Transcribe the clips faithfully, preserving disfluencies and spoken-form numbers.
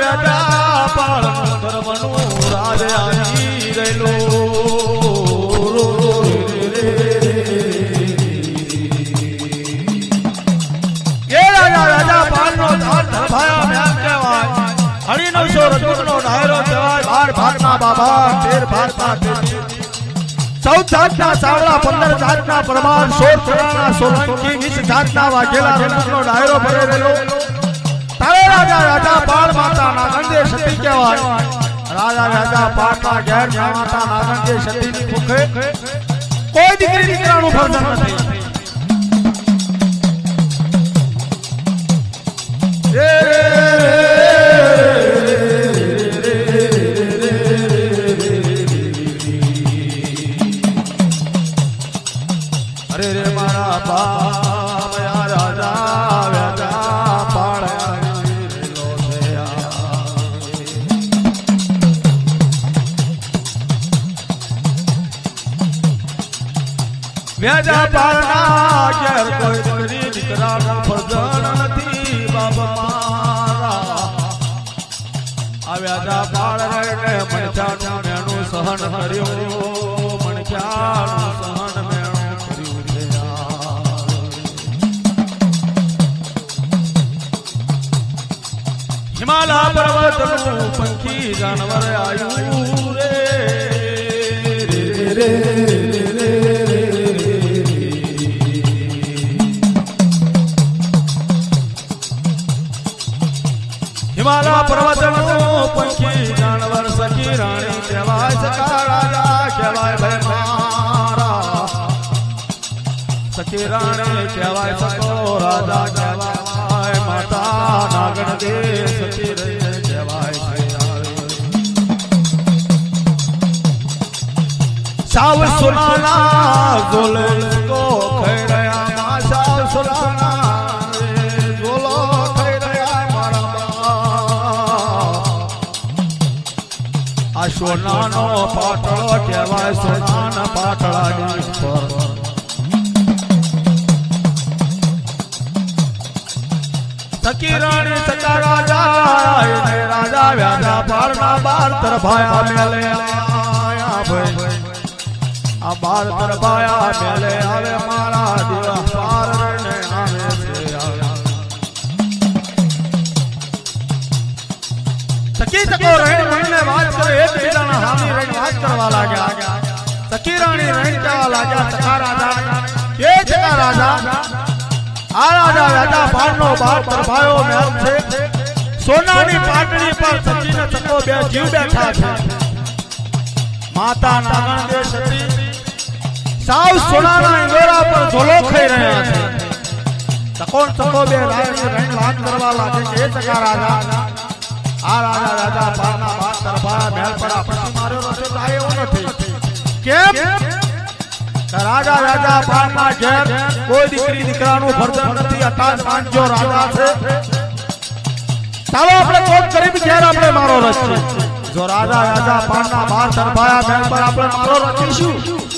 વેટા પાળ ધર્મનું રાજ આવી રહેલો એ રાજા રાજા પાળનો ધાર ધરભાયા મેં કહેવાય હરી નવસો રજૂનો ડાયરો કહેવાય બાર ભાતના બાબા તેર ભાતના તેર चौदह जातना सावड़ा पंदर जातना परमार सोल चराना सोलंकी वीस जातना वाघेला रंगनो डायरो भरे रेलो तारे राजा राजा पाल माता नागंदे सती कहेवाय राजा राजा पाटना घेर माता नागंदे सती नी मुखे कोई दीकरी दीकरानु फरजन नथी रे व्याजा पालना घेर कोई दीकरी दीकरानु फरजन नथी बाप मारा आ व्याजा पाल रहीने मणक्यानु मेणु सहन कर्यो मणक्यानु सहन मेणु कर्यो हिमालय पर्वतनु पंखी जानवर आयु रे रे रे हिमालय पर्वतनो पंखी जानवर सखी रानी कहेवाय सखा राजा कहेवाय भाई मारा सखी रानी कहेवाय सको राजा कहेवाय माता नागण दे सती रही कहेवाय साव सुनाना जोले को खैरया साव सुनाना सोनानो पाटलो कहेवाय सोनाना पाटलानी पर सखी रानी सका राजा ने राजा व्याजा पालना बार तरभाया मेले आया भाई आ बार तरभाया मेले आवे मारा दिवा पार ने आवे से आया सखी सको रहन महीने बात करे एक बीजाना हामी रहन बात करवा लाग्या सखी रानी रहन कहेवा लाग्या सखा राजा के सखा राजा आ राजा राजा पालनो बार तरभायो महल छे सोनानी पाटड़ी पर सखी ने सको बे जीव बैठा छे माता नागण दे सती साव सोनाना इंगोरा पर झोलो खाई रह्या छे सकोन सको बे रानी रहन बात करवा लागे के सखा राजा आ राजा राजा पालना बात तरभाया महल पर आपसी मारो रस्तो आयो नथी केम राजा राजा पालना घेर कोई दीकरी दीकरानु फरजन नथी अटाज मानजो राजा छे चालो आपणे कोक गरीब घेर आपणे मारो रस्तो जो राजा राजा पालना बार तरभाया महल पर आपणे मारो रखीशु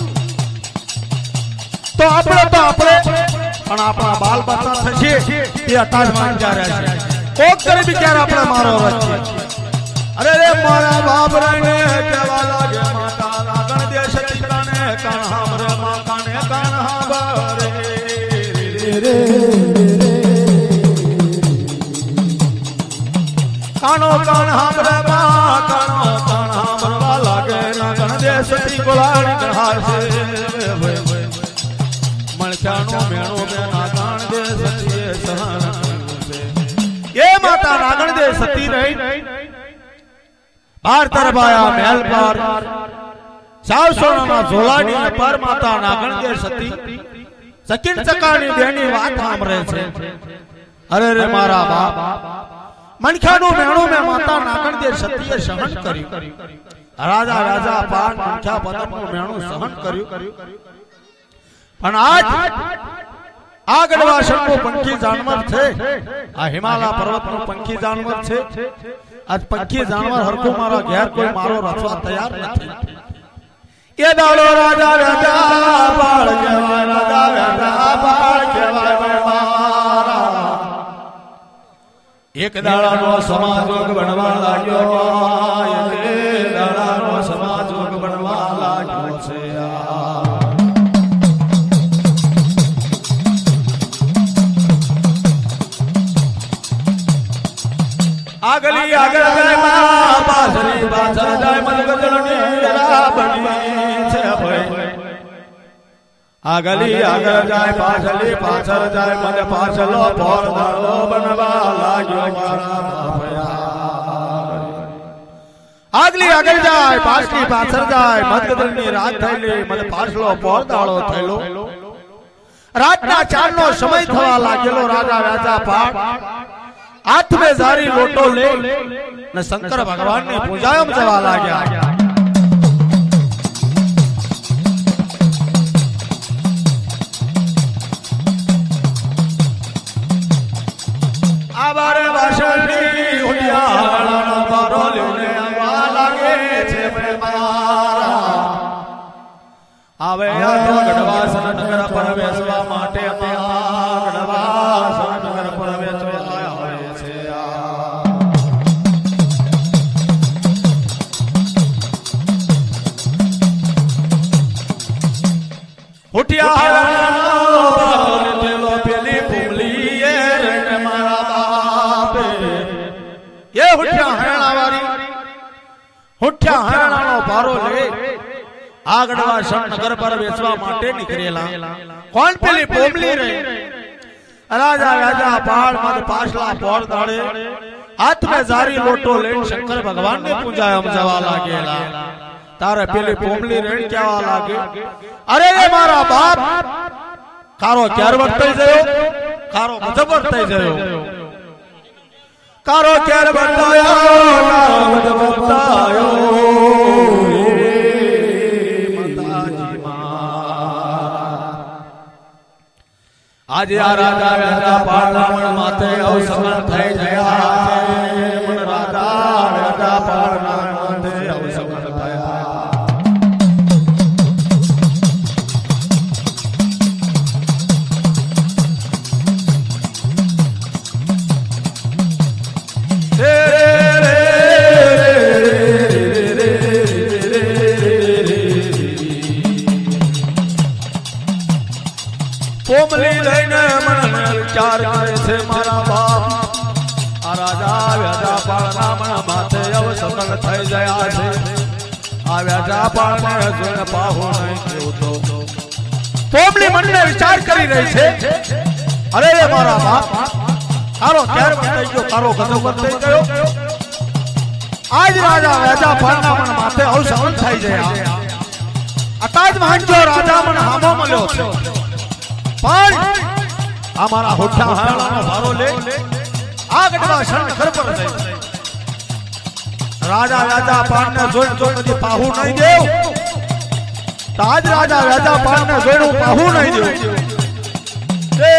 तो आपणे तो आपणे पण आपणा बाल बच्चा थशे ते अटाज मानजा रह्या छे कोक गरीब घेर आपणे मारो रस्तो अरे रे मारा बाप रे कहेवा लागे माता नागण दे सती काने कान हमरे मां काने कान हमरे रे कानो कान हमरे मां कानो कान हमरवा लागे नागण दे सती गोलाणी गढ़ार से मणक्यानो मेणो में नागण दे सती सहन ये माता नागण दे सती रही बार तरभाया महल पर साव सोनाना झोलानी पर माता नागण दे सती सकिन सकानी देनी बात हमरे छे अरे रे मारा बाप मनख्यानु मेणु में माता नागण दे सतीए सहन कर्यु राजा राजा पान मनख्या पदनु मेणु सहन कर्यु पण आज आ गढ़वासन पंखी जानवर छे आ हिमालय पर्वत नो पंखी जानवर छे आज पंखी जानवर हरको मारा घेर कोई मारो रचवा तैयार नहीं ये दाड़ो राजा राजा बाळ कहेवाय राजा राजा बाळ कहेवाय मारा एक दाड़ानो समाजोग बनवा लाग्यो एक दाड़ानो समाजोग बनवा लाग्यो छे आगली आगल जाय मारा पाछली पाछळ जाय मन गजलनी राबणी छे भई आगली आगल जाय पाछली पाछळ जाय मन पाछलो पोर दाड़ो बनवा लाग्यो मारा बापया आगली आगल जाय पाछली पाछळ जाय मन गजलनी रात थईली मन पाछलो पोर दाड़ो थईलो रातना चार नो समय थवा लागेलो राजा राजा पाट हाथ में जारी लोटो ले न शंकर भगवान ने पूजायम जवा लाग्या आबारे वासनी हुडिया वाला बारो लेने आवा लागे छे मे मारा आवे आ तो गढ़वासन नगर पर बेसवा माटे मां गढ़वासन नगर पर बेसवा आवे छे आ हुटिया वाला पेलो पेली पुमली ए रण मारा बाप ये हुटिया हरणा वाली हुटिया हरणा नो भारो ले आगड़वा शन नगर पर बेचवा माटे निकरेला कौन पेली पोमली रे राजा राजा पहाड़ मत पाछला पोर दाड़े हाथ में जारी लोटो ले शंकर भगवान ने पूजा हम जवा लागेला तारे पेली पोमली रे क्या लागे अरे रे मारा बाप कारो क्यार वर्तई जयो कारो मजब वर्तई जयो कारो क्यार वर्तायो कारो मजब वर्तायो आज आ राजा राजा पारनामण माथे अवसमन થઈ ગયા છે મન રાજા રાજા પારનામણ માથે અવસમન થયા पोमली लઈને मन विचार करे छे मारा बाप आ राजा व्याजा पारनामण माथे अवसमन થઈ ગયા છે आ व्याजा पारने જોને પાહો નહીં કેવું તો पोमली मन ने विचार કરી રહી છે अरे रे मारा बाप कारो क्यार वर्ताई गयो कारो गजब वर्ताई गयो आज राजा व्याजा पारनामण माथे अवसमन થઈ ગયા अताज महंजो राजा मन हामो મળ્યો છે पण हमारा होठा हरणा नो भारो ले आगडवा शन घर पर जाय राजा राजा पान ने जोई जो कदी पाहू नहीं देव ताज राजा राजा पान ने जोईनु पाहू नहीं देव रे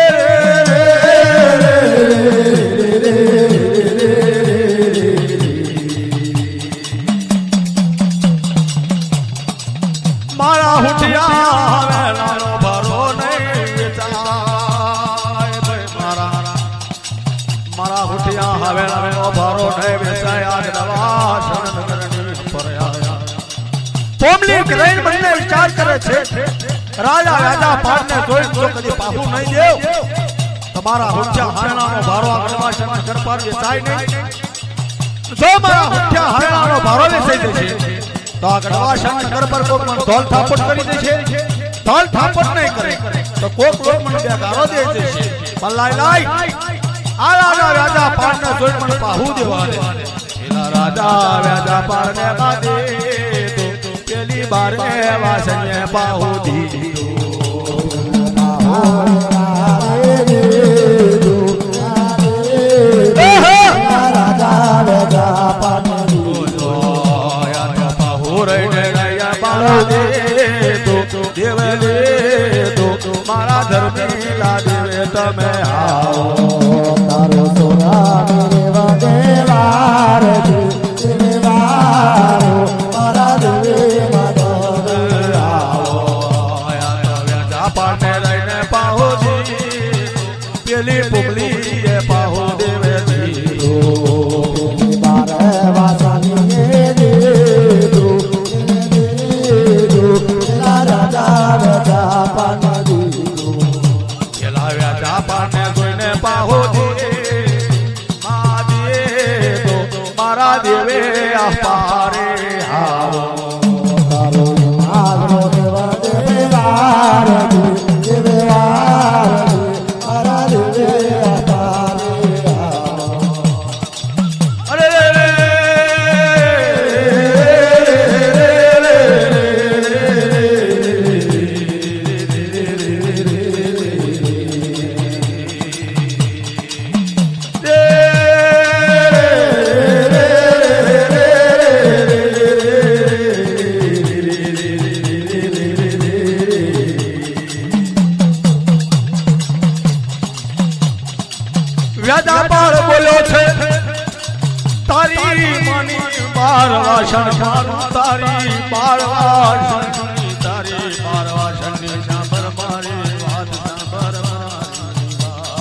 मारा हुटिया हवेला नो भारो मारा हुटिया हवेला में भारो नहीं बेचाय आज दवा शरण नगर पर आया पोमली ग्रहण मन ने विचार करे छे राजा राजा पान ने जोई जो कदी पाहू नहीं देव तुम्हारा हुटिया हरणा नो भारो आगडवा शरण नगर पर बेचाय नहीं जो मारा हुटिया हरणा नो भारो बेचाई दे छे तो आगडवा शरण नगर पर कोक मन धोल थापट करी दे छे धोल थापट नहीं करे तो कोक लोग मन के गारो दे दे छे बल्लाई लाई आ राजा राजा पारने जोई मन पाहू देवा दे एला राजा राजा पारने बादे तो पहली बार वासने पाहू दी पाहू रे दो राजा राजा पारने दो या पाहू रे या पाहू दे तो देवले तो मारा धर्मी ला देवे तमे आओ तारो सोना मेरे वगेवार तेरे वारो मारा देवे मदद आओ या व्याजा पाने लઈને पाहो दी पेली पुमली ये पाहो देवे दी આવ્યા જાપાને જોઈને પાહોજી મા દીએ તો મારા દેવે અપારે આવો તારો મારો દેવા દેવાર દેવાર મારા દેવે અપારે આવો અરે વ્યાજાપાળ બોલ્યો છે તારી માની બાર વાસણ મારું તારી બાર વાસણ તારી બાર વાસણની સાંભર મારી વાત સાંભર મારી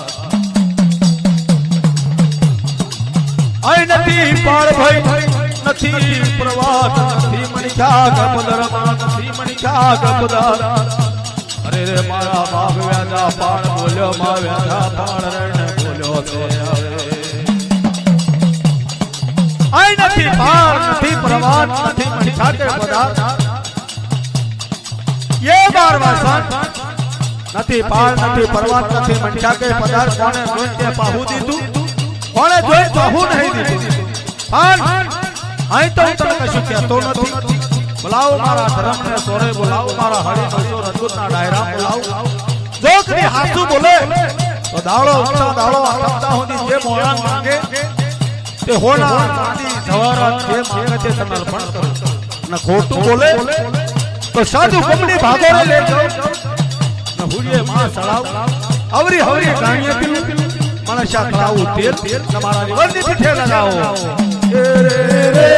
વાત આઈ નથી પાળ ભાઈ નથી પ્રવાસ નથી મણિકા ગપદરમાં નથી મણિકા ગપદર અરે રે મારા બાપ વ્યાજાપાળ બોલ્યો મા વ્યાજાપાળ રણે આઈ નથી પાર નથી પ્રવાસ નથી મણિકા કે પદાર્થ ये बार वासन નથી પાર નથી પ્રવાસ નથી મણિકા કે પદાર્થ કોણે જોઈને પાહુ દીધું કોણે જોઈ પાહુ નહીં દીધું પણ આઈ તો તને કશું કહેતો નથી બોલાવો મારા ધર્મને સોરે બોલાવો મારા હરિ નવસો રજૂતના ડાયરા બોલાવો જો કદી હાસુ બોલે તો દાળો ઉઠા દાળો આટમતા હોદી જે મોળા માંગે તે હોના ચાંદી જવાહરાત જે માંગે તે તને અર્પણ કરો અને ખોટું બોલે તો સાધુ કમની ભાગોરે લે જાઓ ને હુરીએ માં સળાવ અવરી હવરી ગાણીએ પીલું મણસા કરાવું તેલ તમારા નિવંદી પીઠે લગાવો એ રે રે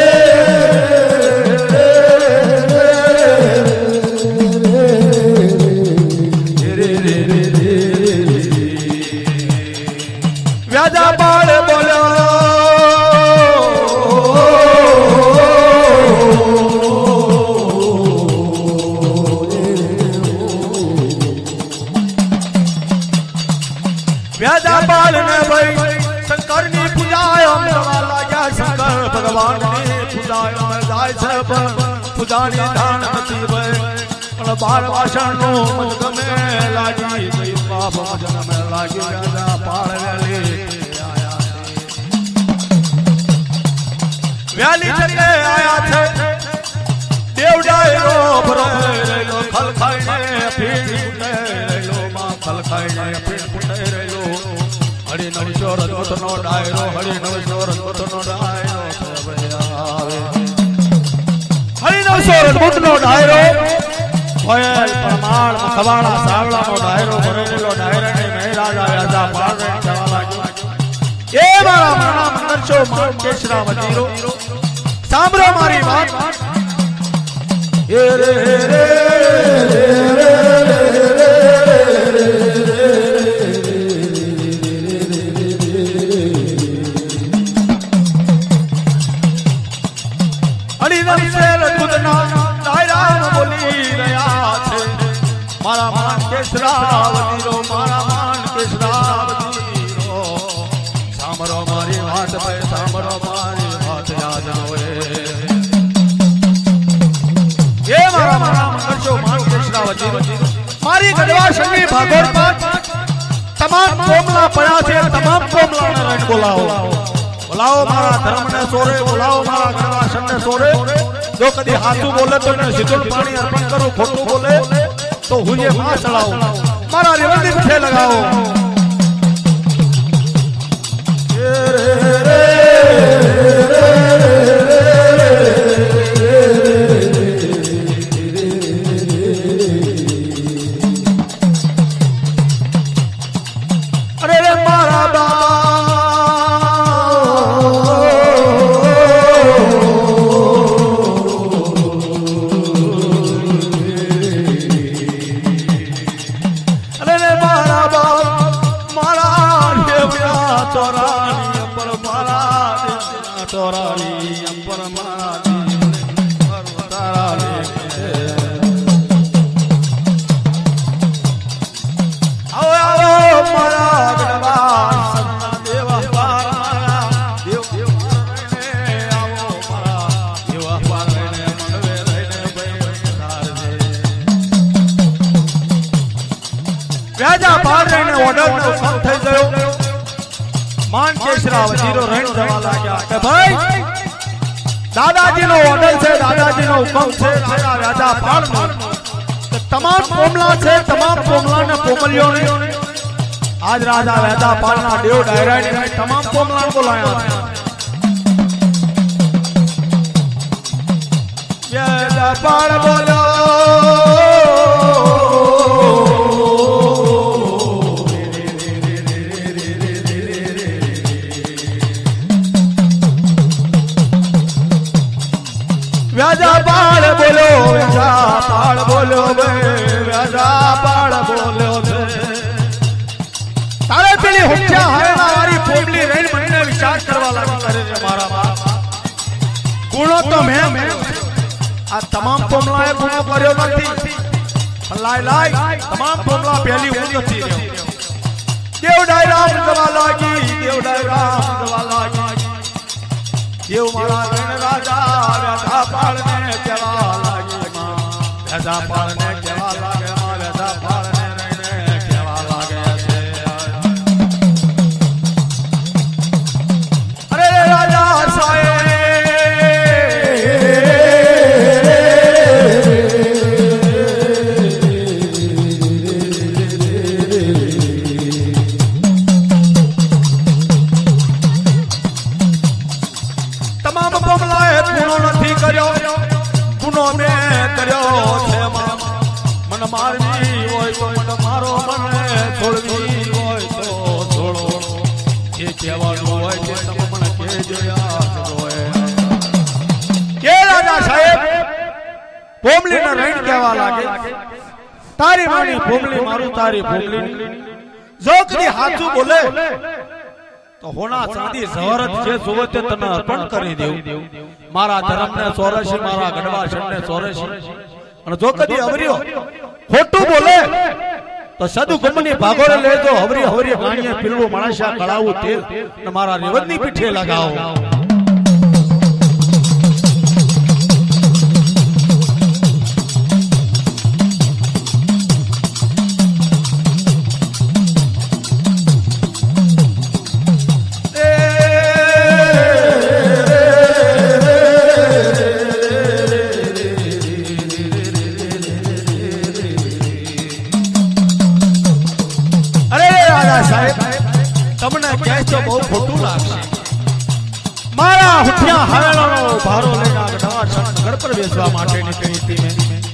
વ્યાજાપાળ બોલ્યો વ્યાજાપાળ ને ભાઈ શંકર ની પૂજા આમ કરવા લાગ્યા શંકર ભગવાન ની પૂજા આમ જાય છે પૂજાની ધાન નથી ભાઈ પણ બાર વાસણ નો મજ ગમે લાગી ગઈ બાપ મજ ગમે લાગી વ્યાજાપાળ વેલી વ્યાલી ચકે આયા છે દેવ ડાયરો ભરેલો ખલ ખાઈને ફીટ ફૂટે રેલો માં ખલ ખાઈને ફીટ ફૂટે રેલો હરિ નવસો રજૂત નો ડાયરો હરિ નવસો રજૂત નો ડાયરો આવે હરિ નવસો રજૂત નો ડાયરો હોય પ્રમાણ ખવાડા સાવળા નો ડાયરો ભરેલો ડાયરા ને મહારાજા વ્યાજાપાળ ને જવા લાગ્યો એ મારા મના મંદરચો માન કેશરા વજીરો સાંભળો મારી વાત એ રે રે રે અડી નવસેર ખુદના ડાયરા બોલી રહ્યા છે મારા માન કેશરા વજીરો મારા માન કેશરા વજીરો સાંભળો મારી વાત ભાઈ સાંભળો મારી વાત યાદ હોય એ મારા મારા મંગળચો માન કેશરા વજીરો મારી ગઢવા સંગી ભાગોળ પર તમામ કોમલા પડ્યા છે તમામ કોમલાને રહીને બોલાવો બોલાવો મારા ધર્મને સોરે બોલાવો મારા ગઢવા સંગને સોરે જો કદી હાથું બોલે તો ને સીધું પાણી અર્પણ કરું ખોટું બોલે તો હું એ માં ચડાવો મારા રેવંદી પીઠે લગાવો અરે રે મારા બા ચોરાની અંબર મારા ચોરાની અંબર મારા ઓર્ડર નો કામ થઈ ગયો માન કેશરા વજીરો રણ જવા લાગ્યા કે ભાઈ દાદાજી નો ઓર્ડર છે દાદાજી નો હુકમ છે રાજા રાજા પાળનો તમામ કોમલા છે તમામ કોમલા ને કોમલિયો ને आज राजा राजा पालना देव डायरा ने तमाम कोमला बोलाया राजा पाल बोलो राजा पाल बोलो राजा पाल बोलो राजा पाल बोलो तारे पेली हुक्या हरणा वाली पोमली रेन मने विचार करवा लागी करे रे मारा बाप गुणो तो मैं आ तमाम पोमलाए गुणो कर्यो नथी लाय लाय तमाम पोमला पहली હું નથી રહ્યો देव डायराम जवा लागी देव डायराम जवा लागी देव मारा रण राजा राजा पाल ने जवा लागी मां राजा पाल ने जवा लागे मां राजा पाल ने राजा साए तमाम बमलाए गुनो नहीं कर्यो गुनो में कर्यो छे मन मारवी होय तो मन मारो मन छोड़वी होय तो छोड़ो ये केवानो होय जे तम मन के जोया होय के राजा साहेब पोमली ना रेण केवा लागे तारी मानी पोमली मारू तारी पोमली जो कदी हाथू बोले तो होना चांदी जहरत जे जोवते तने अर्पण કરી દેવ મારા ધર્મને સોરશી મારા ગઢવા શણને સોરશી અને જો કદી અવરિયો ખોટું બોલે तो सदु गमनी भागोरे ले जो हवरी हवरी गाणिया पिलवो माणसा कळावू तेल ने मारा रेवदनी पीठे लगाओ तमने कहे तो बहुत खोटू लागशे मारा हुठिया हावेलानो भारो लेना गढ़वा शरणनगर पर बेसवा माटेनी कहीती में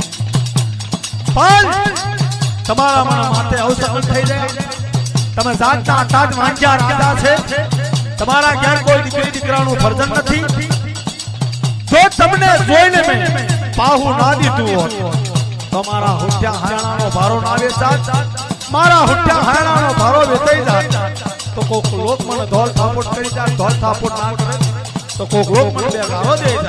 पण तमारा मन माथे अवसर થઈ જાય તમે જાતના આટાજ વાંજા રાજા છે તમારા ઘેર કોઈ દીકરી દીકરાનું ફરજન નથી જો તમને જોઈને મે પાહુ ના દીધું હોત તમારા હુઠિયા હારાનો ભારો ના વેચાત મારા હુઠિયા હારાનો ભારો વેચાઈ જાત तो कोक लोक मन धोल थापोट करी जा धोल थापोट ना करे तो कोक लोक मन बे गारो दे जा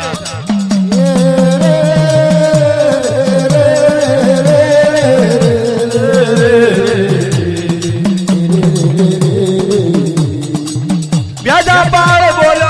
ब्याजा पाल बोलो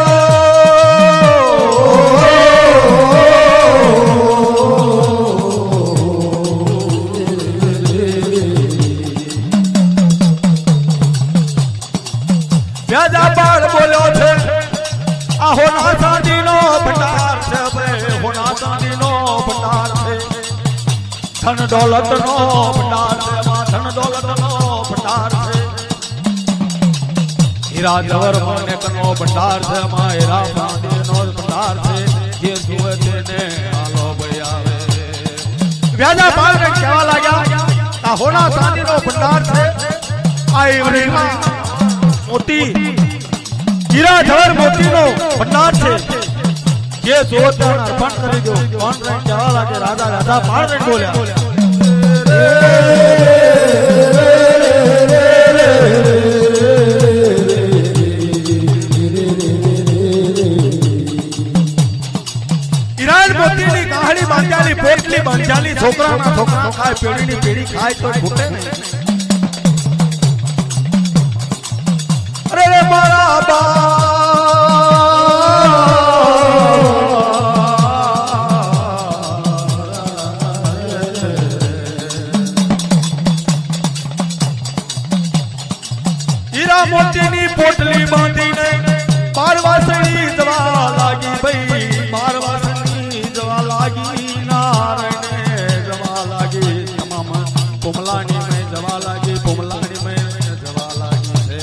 राजा पाल बोलो छे आ होना चांदी नो भंडार छे बे होना चांदी नो भंडार छे धन दौलत नो भंडार छे मा धन दौलत नो भंडार छे हीरा जवर माने कनो भंडार छे मा हीरा चांदी नो भंडार छे जे जुए तेने आलो भई आवे राजा पाल ने कहवा लाग्या आ होना चांदी नो भंडार छे आई वरीमा मोती हीरा जवर मोती नो भंडार छे जे जोतन अर्पण करी दो कौन रण जवा लागे राजा राजा पाल रण बोल्या हीरा मोती ની કાહળી બાંધાલી પોટલી બાંધાલી છોકરા ના છોકરા ખાય પેડી ની પેડી ખાય તો ફૂટે નહીં अरे मारा बा हीरा मोतीनी पोटली बांधीने बारवासणी जवा लागी भाई बारवासणी जवा लागी नारायण जवा लागी तमाम पुमलानी में जवा लागी पुमलानी में जवा लागी से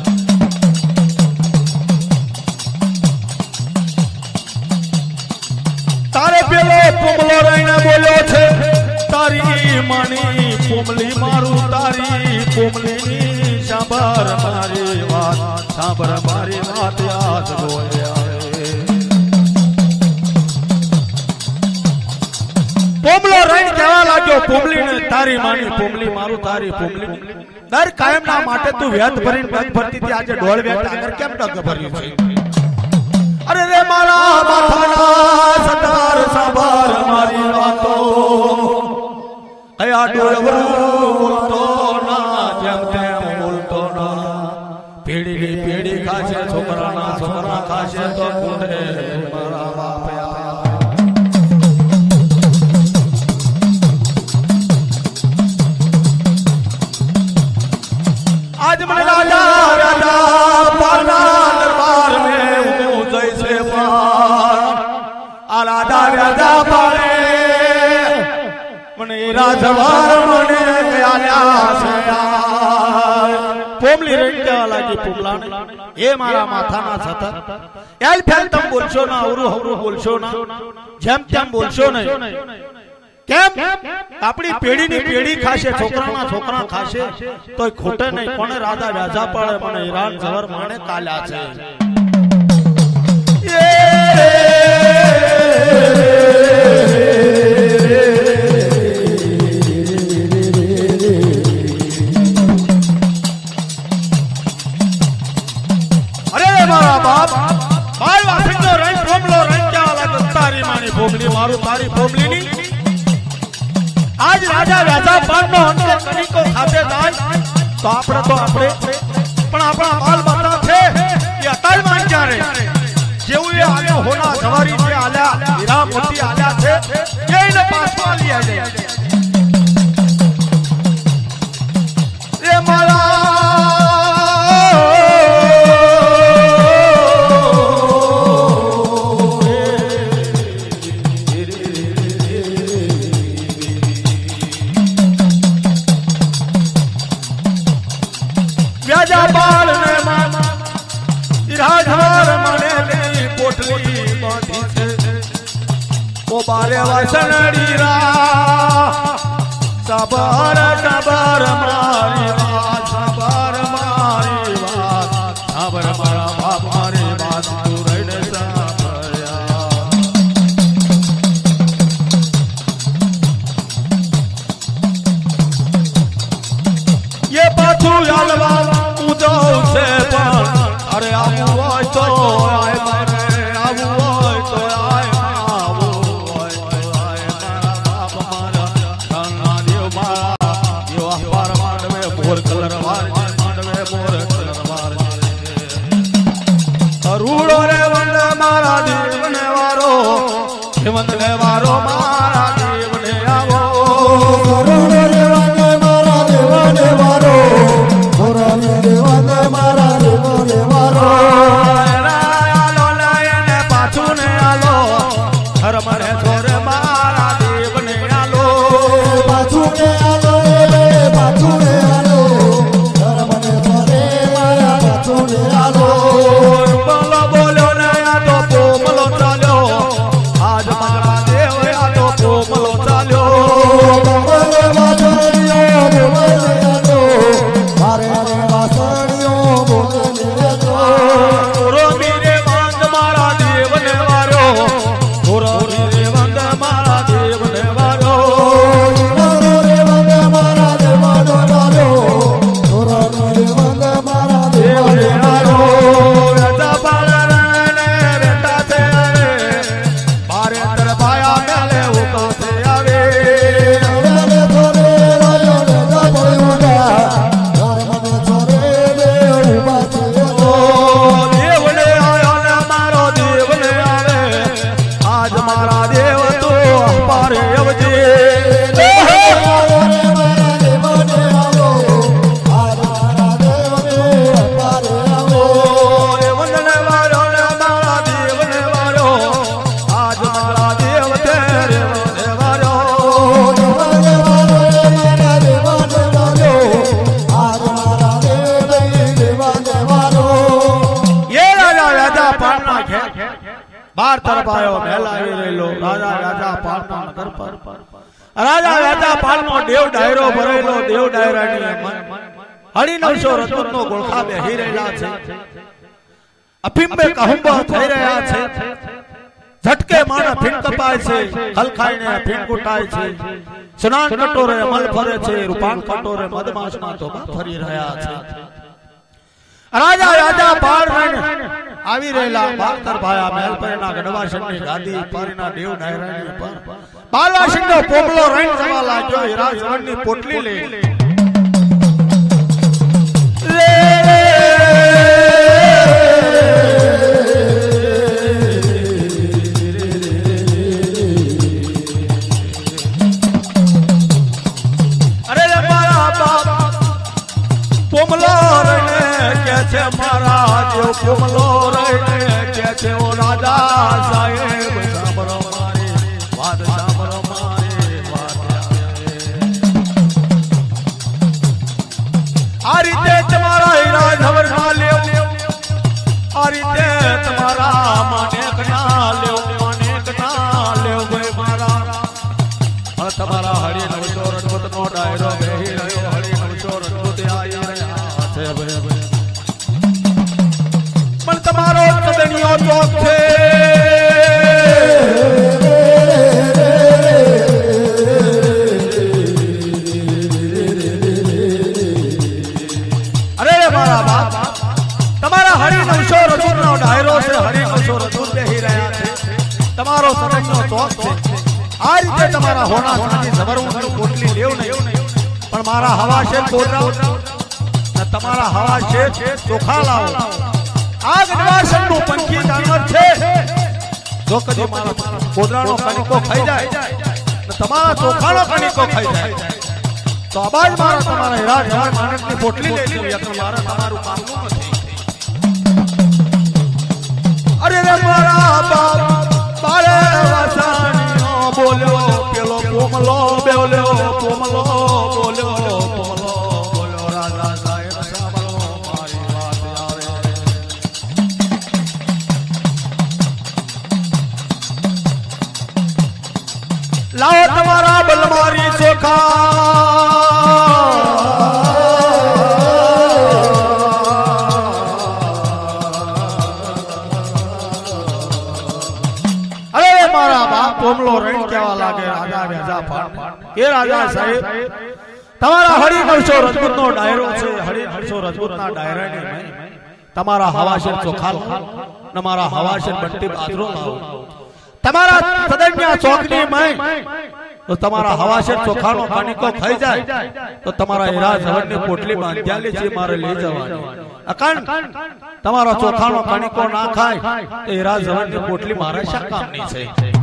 तारे पेलो पुमलो रहीने बोलो छे तारी मानी पुमली मारू तारी पुमली सांबर मारी बात सांबर मारी बात याद बोले आवे पुमलो रहीने कहवा लाग्यो पुमली ने तारी मानी पुमली मारू तारी पुमली दर कायम ना माटे तू व्यात भरीने व्यात भरती थी आज ढोल व्यात आगर केम डग भर्યું છે अरे रे मारा माथाना सतार सांबर मारी वातो कया डोलवरू बोलतो ना जेम तेम बोलतो ना पेड़ी नी पेड़ी खाशे छोकरा ना छोकरा खाशे तो कुंडे मारा बापया आज मन राजा राजा पाना दरबार में हूँ जैसे पार आ राजा राजा पाने मने राजवार मने गया से पोमली रंगा लागी पुमलाने ए मारा माथा ना सतर एल फेल तम बोलशो ना औरु हवरु बोलशो ना जेम तेम बोलशो नहीं केम आपणी पेढ़ी नी पेढ़ी खाशे छोकरा ना छोकरा खाशे तो खोटे नहीं कोने राजा राजा पड़े मने ईरान जवर माने काला छे अरे मारा बाप बाल वासिनो रंग पोमलो रंग क्या वाला तारी मानी पोमली मारू तारी पोमली नी आज राजा राजा पानो अंते कनी को खाते दान तो आपड़े तो आपड़े पण आपड़ा बाल बता थे ये अताल मान जा रे जेऊ ये आले होना जवारी जे आल्या हीरा मोती आल्या थे ये ने पास मा लिया जाए ये माला व्याजा बाल ने माना इराधार मने ने पोटली बांधी छे ओ बारे वासनड़ी रा सबर सबर मारी बात सबर मारी बात सबर मारा बाप मारी बात तू रहीने साबरया ये पाछू यालवा उदो से पर अरे आबू होय तो आए मारे आबू होय तो आए आबू होय तो आए मारा बाप मारा धना दियो मारा यो अखबार मांडवे बोर कलर वार बार तरफ आयो महल આવી રહેલો રાજા રાજા પાલના નગર પર રાજા રાજા પાલનો દેવ ડાયરો ભરેલો દેવ ડાયરાની હળી નવસો રતનનો ગોળખા બેહી રહેલા છે અફીમ મે કહુંબા થઈ રહ્યા છે झटके माना फिन कपाय छे हलखाईने फिन कुटाय छे स्नान कटोरे अमल फरे छे रूपान कटोरे मदमास ना तो फरी रहा छे राजा राजा पार में आवी रहेला बातर भाया महल परना गडवासननी गादी परना देव डायरानी पर बालासिंहनो पोपलो रंग जवा लाग्यो हीरा जवननी पोटली ले पोमलो रे के छे ओ राजा साहेब सामरो मारे वाद सामरो मारे वाद आ रीते तुम्हारा हीरा धवर ना लेव आ रीते तुम्हारा माने ना लेव माने ना लेव भाई मारा और तुम्हारा हरि नवसो रजपुत नो डायरो बेही रहो हरि नवसो रजपुत आई रहा छे भाई मन तमारो सदनियो चौक छे अरे मारा बाप तमारा हरि नवसो रजपुतनो डायरो से हरि नवसो रजपुत बेही रहा छे तमारो सदनियो चौक छे आ रीते तमारा होना साची जबरउनी कोटली लेव नहीं पण मारा हवा शेर कोटरा न तमारा हवा शेर चोखा लाओ आग निवासन नु पंखी जानवर छे जो कदी मारा कोदरानो कणिको खाई जाए तो तमारा चोखानो कणिको खाई जाए तो आवाज मारा तमारा हीरा जवान मानकनी पोटली ले ली या मारा तमारू कामनु नथी अरे रे मारा बाप बाळे वासाणीनो बोल्यो पेलो कोमलो बोल्यो कोमलो बोल्यो कोमलो बोल्यो राजा साहेब सामलो मारी बात आवे लाओ तुम्हारा बलमारी चोखा अरे मारा बाप कोमलो रण केवा लागे राजा राजा पाट के राजा साहेब तुम्हारा हरि नवसो रजपुतनो डायरो छे हरि नवसो रजपुतना डायरानी में तुम्हारा हवाशेर चोखा न मारा हवाशेर बंटी बाजरो लाओ तमारा सदन्या चौकनी में तो तमारा हवाशेर चोखानो कणिको खाई जाए तो तमारा हीरा जवननी पोटली बांध्याली छे मारे ले जवानी अकान तमारा चोखानो कणिको ना खाय तो हीरा जवननी पोटली मारे शा कामनी छे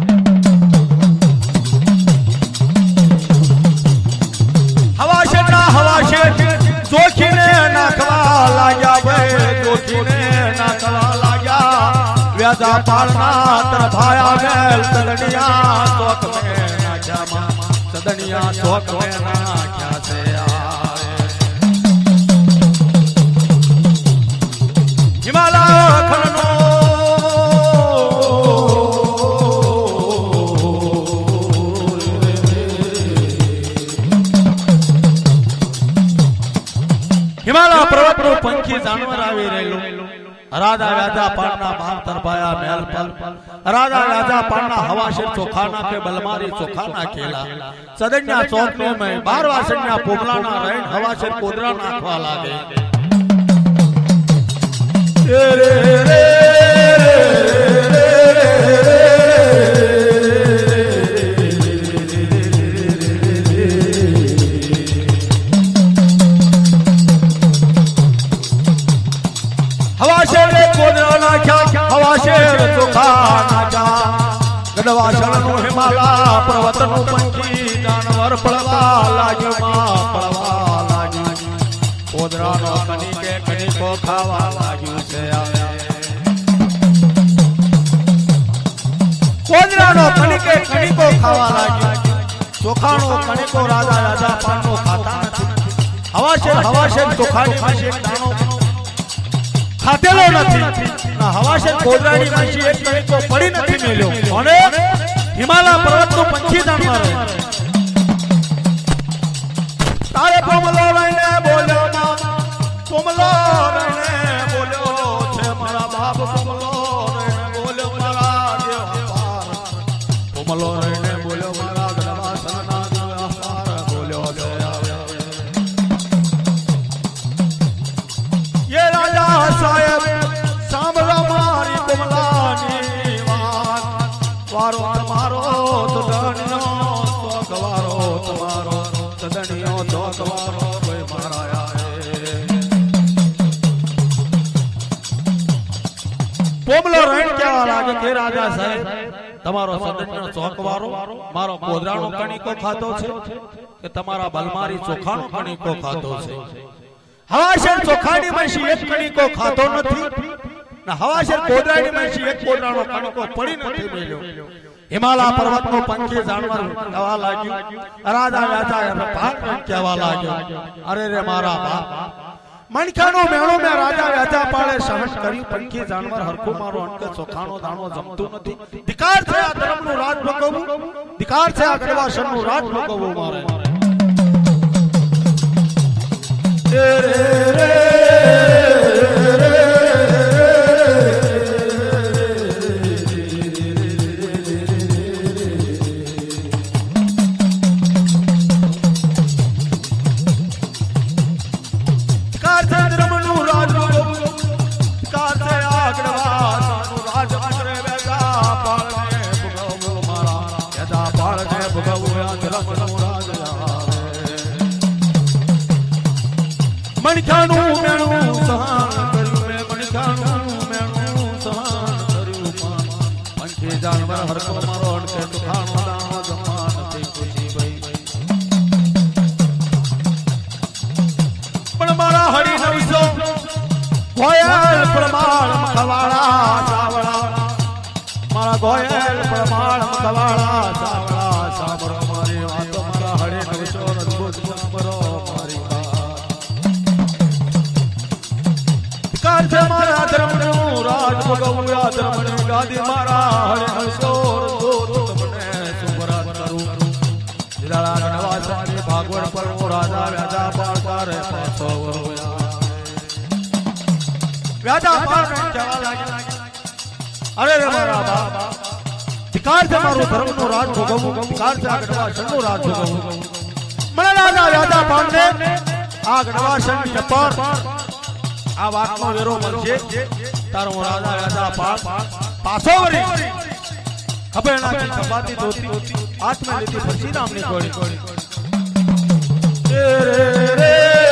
हवाशेर ना हवाशेर जोखीने नाखवा लाग्या वे जोखीने नाखवा लाग्या व्याजा पालना तरफ आया मेल सदनिया चौक में नाचा मामा सदनिया चौक में नाचा से आए हिमालय खननो हिमालय पर्वत नो पंखी जानवर आवी रहेलो राजा राजा पालना बाप तरफाया महल पर राजा राजा पालना हवाशेर चोखाना के बलमारी चोखाना खेला सदन्या चौक में बार वासन्या पोमलाना रहन हवाशेर कोदरा नाखवा लागे रे रे रे हवाशेर चोखा नाचा गडवासण नु हिमाला पर्वत नु पंखी जानवर पड़वा लाग्यो मां पड़वा लाग्यो कोदरानो कणिके कणिको खावा लाग्यो छे आवे कोदरानो कणिके कणिको खावा लाग्यो चोखानो कणिको राजा राजा पानो खाता नथी हवाशेर हवाशेर चोखानी माशे दाणो खातेलो नथी હવાશર કોદરાની માસી એક તરીકો પડી નથી મેલ્યો અને હિમાલય પર્વતનું પંખી જાણવા તારે કોમલો રહીને બોલ્યો કોમલો રહીને બોલ્યો છે મારા બાપ કોમલો રહીને બોલ્યો મારા દેવા કોમલો રહીને બોલ્યો મારા ગણવા સના દેવા બોલ્યો છે ये राजा साहेब સાંભળો મારી કોમલાની વાત વારો તમારો સદણિયો સ્વગવારો તમારો સદણિયો સ્વગવારો કોઈ મારા કોમલો રણ કેવા લાગે કે રાજા સાહેબ તમારો સદણિયો સ્વગવારો મારો કોદરાનો કણીકો ખાતો છે કે તમારા બલમારી ચોખાનો કણીકો ખાતો છે હવાશર ચોખાની માસી એક કણીકો ખાતો નથી ના હવાશર કોદરાની માસી એક કોદરાનો કણીકો પડી નથી મેલ્યો હિમાલય પર્વતનો પંખી જાણવા કહેવા લાગ્યું રાજા રાજા પાક કહેવા લાગ્યો અરે રે મારા બાપ મણકાનો મેળો મે રાજા રાજા પાળે સહન કર્યું પંખી જાણવર હરખો મારો અંક ચોખાનો દાણો જમતું નથી ધિકાર છે આ ધર્મનું રાજ ભોગવવું ધિકાર છે આ ગઢવાસરનું રાજ ભોગવવું મારે રે રે મણકાનું મેણું સહન કર્યું મે મણકાનું મેણું સહન કર્યું પંખી જાણવર હરકો મારો અડકે દુખાણો દાણો જમા નથી ખુશી ભાઈ પણ મારા હરી નવસો ગોયલ પ્રમાણ મખવાળા સાવળા મારા ગોયલ પ્રમાણ મખવાળા સાવળા સાંભળો મારી વાતો મારા હરી નવસો અદભુત સાંભળો મારી ધિકાર છે મારા ધર્મનું રાજ ભોગવવું આ ધર્મની ગાદી મારા હરે હર્ષોર દૂર તમને સુભરાત કરું દિલાળા ગણવાસની ભાગવડ પર હું રાજા વ્યાજા પાળતા રે પાછો વ્યાજા પાળ કહેવા લાગ્યા અરે રે મારા બાપ ધિકાર છે મારું ધર્મનું રાજ ભોગવવું ધિકાર છે આ ગણવાસનું રાજ ભોગવવું મને રાજા વ્યાજા પાળને આ ગણવાસની અપર આ વાતનો વેરો મળશે તારો રાજા રાજા પાપ પાછો વળી ખબર નાખી ખબાતી ધોતી હાથમાં લીધી ફરસી નામની ગોળી રે રે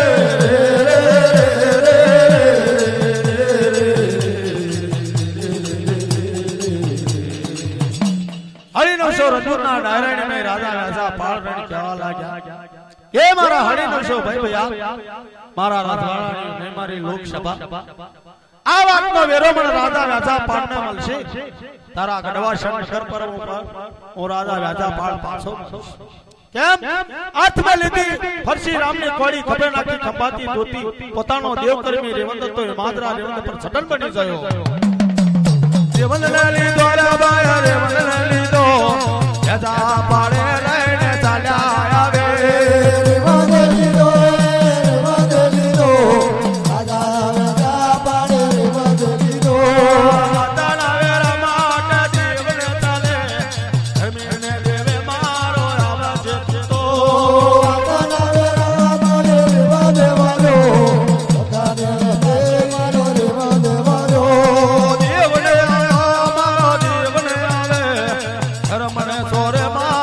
હરિનવસો રજૂરના ડાયરાને મે રાજા રાજા પાળ રણી કહેવા લાગ્યા એ મારા હરિનવસો ભાઈ ભૈયા મારા રાજવાડાની ને મારી લોકસભા આ વાતનો વેરો મને રાજા રાજા પાળને મળશે તારા ગઢવાસર નગર પર હું રાજા રાજા પાળ પાછો કેમ હાથમાં લીધી ફરસી રામની કોડી ખબર નાખી ખંભાતી ધોતી પોતાનો દેવકર્મી રેવંદ તો માદરા રેવંદ પર છટન બની ગયો રેવંદ ને લીધો રાબા રેવંદ ને લીધો રાજા પાળે લઈને ચાલ્યા આવે મને સોરે માં